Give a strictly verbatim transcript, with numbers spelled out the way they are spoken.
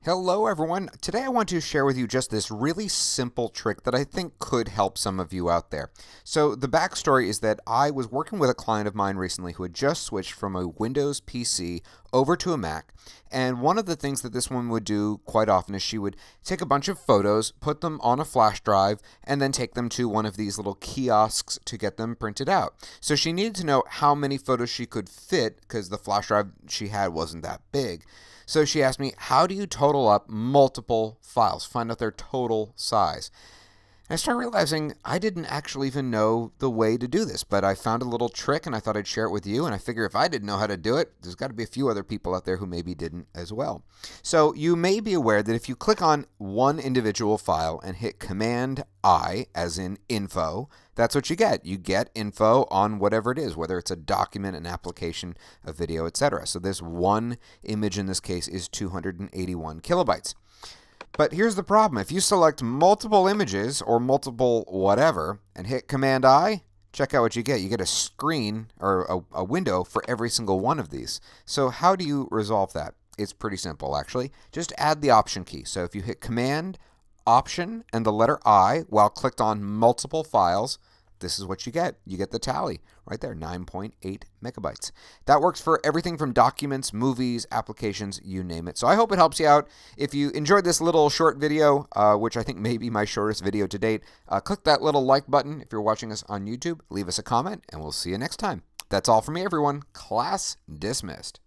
Hello everyone. Today I want to share with you just this really simple trick that I think could help some of you out there. So the backstory is that I was working with a client of mine recently who had just switched from a Windows P C over to a Mac, and one of the things that this woman would do quite often is she would take a bunch of photos, put them on a flash drive, and then take them to one of these little kiosks to get them printed out. So she needed to know how many photos she could fit because the flash drive she had wasn't that big. So she asked me, how do you total up multiple files, find out their total size? And I started realizing I didn't actually even know the way to do this, but I found a little trick and I thought I'd share it with you. And I figure if I didn't know how to do it, there's got to be a few other people out there who maybe didn't as well. So you may be aware that if you click on one individual file and hit Command I, as in info, that's what you get. You get info on whatever it is, whether it's a document, an application, a video, et cetera. So this one image in this case is two hundred eighty-one kilobytes. But here's the problem. If you select multiple images or multiple whatever and hit Command I, check out what you get. You get a screen or a, a window for every single one of these. So how do you resolve that? It's pretty simple, actually. Just add the Option key. So if you hit Command, Option, and the letter I while clicked on multiple files, this is what you get. You get the tally right there, nine point eight megabytes. That works for everything from documents, movies, applications, you name it. So I hope it helps you out. If you enjoyed this little short video, uh, which I think may be my shortest video to date, uh, click that little like button if you're watching us on YouTube. Leave us a comment, and we'll see you next time. That's all from me, everyone. Class dismissed.